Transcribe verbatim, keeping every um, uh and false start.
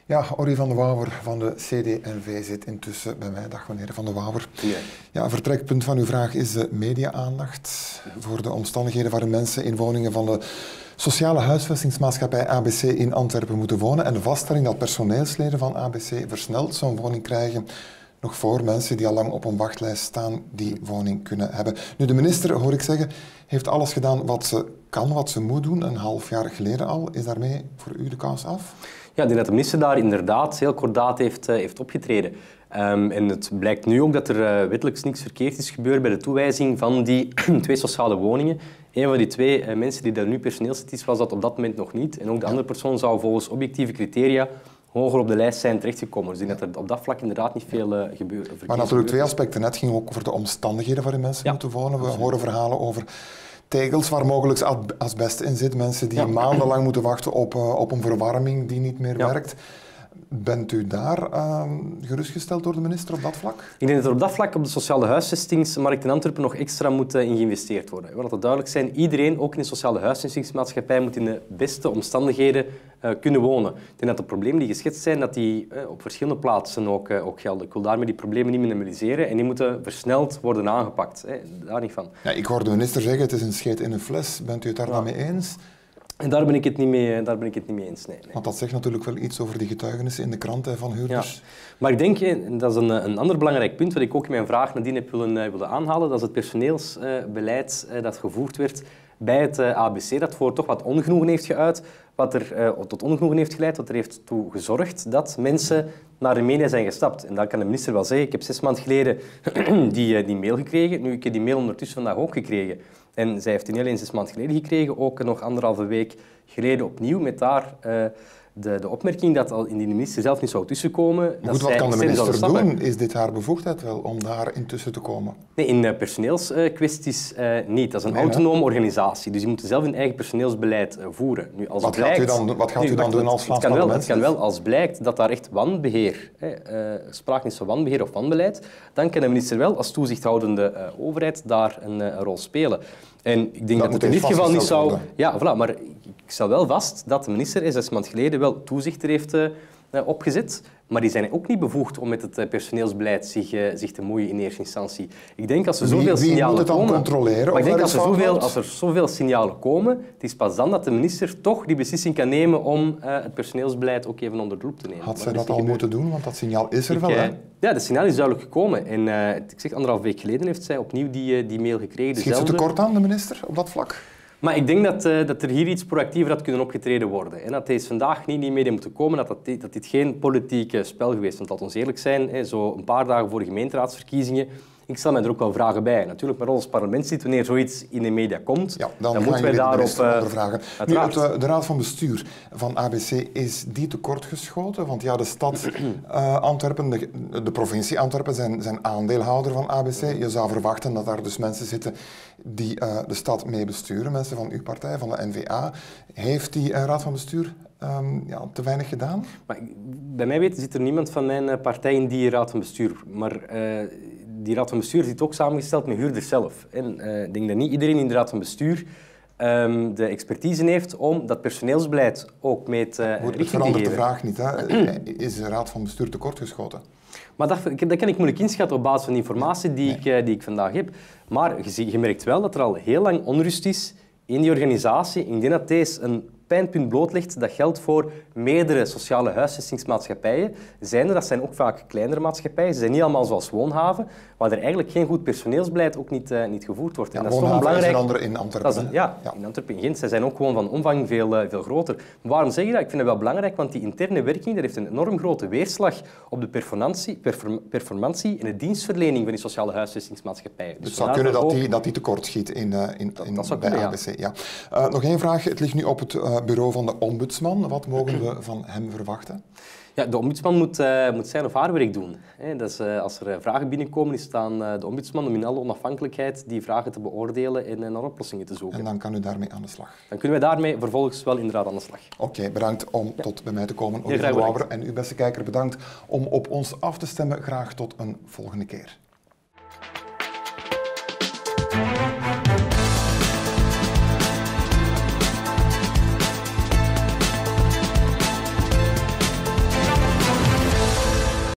Ja, Orry van de Wouwer van de C D N V zit intussen bij mij. Dag meneer Van de Wouwer. Ja. Ja, vertrekpunt van uw vraag is de media-aandacht voor de omstandigheden waarin mensen in woningen van de sociale huisvestingsmaatschappij A B C in Antwerpen moeten wonen en de vaststelling dat personeelsleden van A B C versneld zo'n woning krijgen, nog voor mensen die al lang op een wachtlijst staan die woning kunnen hebben. Nu, de minister, hoor ik zeggen, heeft alles gedaan wat ze kan, wat ze moet doen, een half jaar geleden al. Is daarmee voor u de kous af? Ja, ik denk dat de minister daar inderdaad heel kordaat heeft, uh, heeft opgetreden. Um, en het blijkt nu ook dat er uh, wettelijk niks verkeerd is gebeurd bij de toewijzing van die twee sociale woningen. Een van die twee uh, mensen die daar nu personeelslid is, was dat op dat moment nog niet. En ook de andere persoon zou volgens objectieve criteria hoger op de lijst zijn terechtgekomen. Dus ik denk dat er op dat vlak inderdaad niet veel uh, gebeurt. Maar natuurlijk twee aspecten. Het ging ook over de omstandigheden waarin mensen ja, moeten wonen. We absoluut. horen verhalen over tegels waar mogelijk asbest in zit. Mensen die ja. maandenlang moeten wachten op, uh, op een verwarming die niet meer ja. werkt. Bent u daar uh, gerustgesteld door de minister op dat vlak? Ik denk dat er op dat vlak op de sociale huisvestingsmarkt in Antwerpen nog extra moet uh, in geïnvesteerd worden. Laat het duidelijk zijn, iedereen, ook in de sociale huisvestingsmaatschappij, moet in de beste omstandigheden uh, kunnen wonen. Ik denk dat de problemen die geschetst zijn, dat die uh, op verschillende plaatsen ook, uh, ook gelden. Ik wil daarmee die problemen niet minimaliseren en die moeten versneld worden aangepakt. Hè. Daar niet van. Ja, ik hoor de minister zeggen, het is een scheet in een fles. Bent u het daar ja. dan mee eens? En daar ben ik het niet mee, daar ben ik het niet mee eens. Nee, nee. Want dat zegt natuurlijk wel iets over die getuigenissen in de krant hè, van huurders. Ja. Maar ik denk, en dat is een, een ander belangrijk punt wat ik ook in mijn vraag nadien heb willen, willen aanhalen, dat is het personeelsbeleid uh, dat gevoerd werd bij het uh, A B C, dat voor toch wat ongenoegen heeft geuit, wat er uh, tot ongenoegen heeft geleid, wat er heeft toe gezorgd dat mensen naar de media zijn gestapt. En dan kan de minister wel zeggen, ik heb zes maanden geleden die, uh, die mail gekregen, nu ik heb die mail ondertussen vandaag ook gekregen. En zij heeft die niet alleen zes maanden geleden gekregen, ook nog anderhalve week geleden opnieuw met daar uh, de, de opmerking dat al indien de minister zelf niet zou tussenkomen... Goed, wat kan de minister doen? Is dit haar bevoegdheid wel om daar intussen te komen? Nee, in uh, personeelskwesties uh, niet. Dat is een nee, autonome hè? organisatie, dus die moeten zelf hun eigen personeelsbeleid uh, voeren. Nu, als wat, blijkt, gaat u dan, wat gaat nu, u dan doen als Vlaams het kan, wel, het kan wel, als blijkt dat daar echt wanbeheer, hè, uh, sprake is van wanbeheer of wanbeleid, dan kan de minister wel als toezichthoudende uh, overheid daar een, uh, een rol spelen. En ik denk dat, dat het in dit geval niet zou... Worden. Ja, voilà, maar ik stel wel vast dat de minister zes maanden geleden wel toezicht er heeft uh, opgezet, maar die zijn ook niet bevoegd om met het uh, personeelsbeleid zich, uh, zich te moeien in eerste instantie. Ik denk als er zoveel wie, wie signalen moet het dan komen... controleren? Maar ik denk als er, zoveel, als er zoveel signalen komen, het is pas dan dat de minister toch die beslissing kan nemen om uh, het personeelsbeleid ook even onder de loep te nemen. Had zij dat al moeten doen? Want dat signaal is er ik, wel, hè? Ja, het signaal is duidelijk gekomen. En uh, ik zeg, anderhalf week geleden heeft zij opnieuw die, die mail gekregen. Schiet ze tekort aan, de minister, op dat vlak? Maar ik denk dat, uh, dat er hier iets proactiever had kunnen opgetreden worden. En dat deze vandaag niet in de media moeten komen, dat, dat, dat dit geen politiek uh, spel geweest is. Want laat ons eerlijk zijn, hè, zo een paar dagen voor de gemeenteraadsverkiezingen, ik stel mij er ook wel vragen bij. Natuurlijk, maar als parlementslid, wanneer zoiets in de media komt, ja, dan, dan moeten wij daarop uh, vragen. Nu, het, uh, de raad van bestuur van A B C, is die tekortgeschoten? Want ja, de stad uh, Antwerpen, de, de provincie Antwerpen, zijn, zijn aandeelhouder van A B C. Je zou verwachten dat daar dus mensen zitten die uh, de stad mee besturen, mensen van uw partij, van de N V A. Heeft die uh, raad van bestuur um, ja, te weinig gedaan? Maar, bij mij weten zit er niemand van mijn partij in die raad van bestuur. Maar uh, die raad van bestuur zit ook samengesteld met huurders zelf. En uh, ik denk dat niet iedereen in de raad van bestuur um, de expertise heeft om dat personeelsbeleid ook met uh, Goed, richting te geven. Het verandert de vraag niet. Hè? Is de raad van bestuur tekortgeschoten? Maar dat, dat kan ik moeilijk inschatten op basis van de informatie die, nee. ik, die ik vandaag heb. Maar je, je merkt wel dat er al heel lang onrust is in die organisatie. Ik denk dat deze een pijnpunt blootlegt. Dat geldt voor meerdere sociale huisvestingsmaatschappijen. Zijn er, dat zijn ook vaak kleinere maatschappijen. Ze zijn niet allemaal zoals Woonhaven, waar er eigenlijk geen goed personeelsbeleid ook niet, uh, niet gevoerd wordt. Ja, en dat is toch Woonhaven belangrijk. is een andere in Antwerpen. Een, ja, ja, in Antwerpen en Gent. Zij zijn ook gewoon van omvang veel, uh, veel groter. Maar waarom zeg je dat? Ik vind het wel belangrijk, want die interne werking dat heeft een enorm grote weerslag op de performantie, perform, performantie en de dienstverlening van die sociale huisvestingsmaatschappijen. Dus het zou kunnen dat die, dat die tekort schiet in, uh, in, dat, in, dat bij kunnen, A B C. Ja. Ja. Uh, nog één vraag. Het ligt nu op het uh, bureau van de ombudsman. Wat mogen we van hem verwachten? Ja, de ombudsman moet, uh, moet zijn of haar werk doen. He, dat is, uh, als er uh, vragen binnenkomen, is het aan uh, de ombudsman om in alle onafhankelijkheid die vragen te beoordelen en uh, naar oplossingen te zoeken. En dan kan u daarmee aan de slag? Dan kunnen wij daarmee vervolgens wel inderdaad aan de slag. Oké, okay, bedankt om ja. tot bij mij te komen. Ja, graag bedankt. En u, beste kijker, bedankt om op ons af te stemmen. Graag tot een volgende keer.